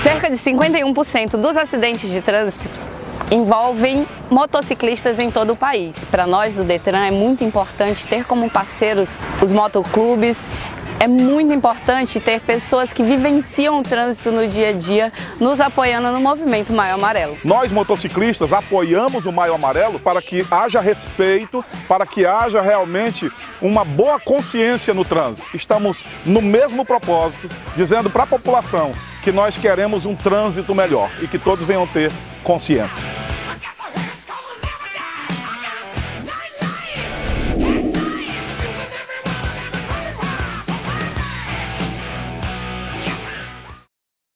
Cerca de 51% dos acidentes de trânsito envolvem motociclistas em todo o país. Para nós do Detran é muito importante ter como parceiros os motoclubes, é muito importante ter pessoas que vivenciam o trânsito no dia a dia nos apoiando no movimento Maio Amarelo. Nós motociclistas apoiamos o Maio Amarelo para que haja respeito, para que haja realmente uma boa consciência no trânsito. Estamos no mesmo propósito, dizendo para a população que nós queremos um trânsito melhor e que todos venham ter consciência.